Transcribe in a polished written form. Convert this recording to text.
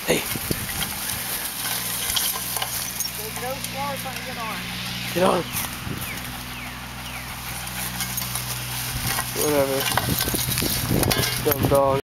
Hey. Go slower so I can get Get on. on. Whatever. Dumb dog.